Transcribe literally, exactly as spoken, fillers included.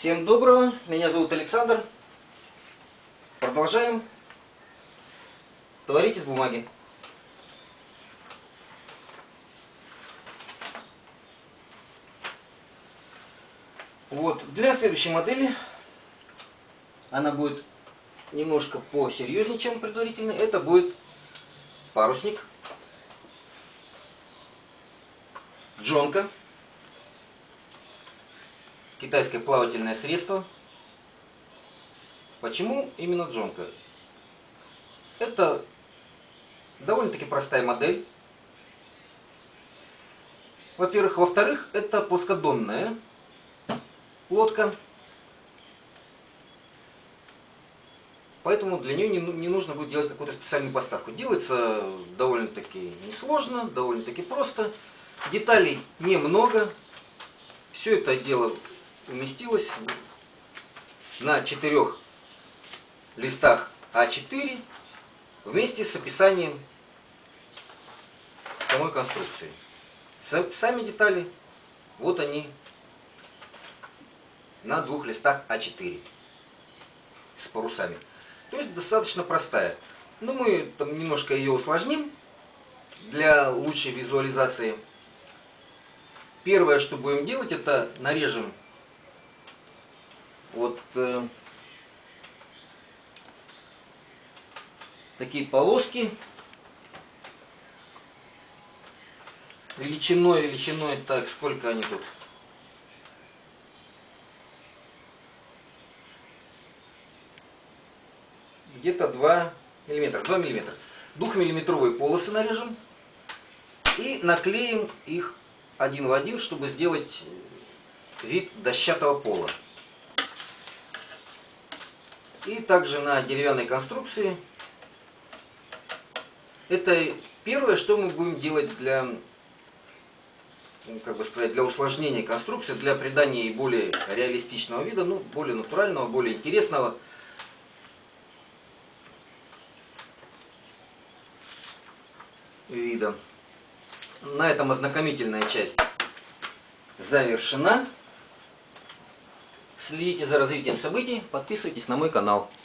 Всем доброго, меня зовут Александр. Продолжаем творить из бумаги. Вот, для следующей модели, она будет немножко посерьезнее, чем предварительный. Это будет парусник, джонка, китайское плавательное средство. Почему именно джонка? Это довольно-таки простая модель. Во-первых. Во-вторых, это плоскодонная лодка. Поэтому для нее не нужно будет делать какую-то специальную поставку. Делается довольно-таки несложно, довольно-таки просто. Деталей немного. Все это дело уместилось на четырех листах а четыре вместе с описанием самой конструкции. Сами детали, вот они на двух листах а четыре с парусами. То есть достаточно простая. Но мы там немножко ее усложним для лучшей визуализации. Первое, что будем делать, это нарежем вот э, такие полоски величиной, величиной, так, сколько они тут? Где-то два миллиметра, два миллиметра. Двухмиллиметровые полосы нарежем и наклеим их один в один, чтобы сделать вид дощатого пола. И также на деревянной конструкции. Это первое, что мы будем делать для, как бы сказать, для усложнения конструкции, для придания ей более реалистичного вида, ну, более натурального, более интересного. Вида. На этом ознакомительная часть завершена. Следите за развитием событий, подписывайтесь на мой канал.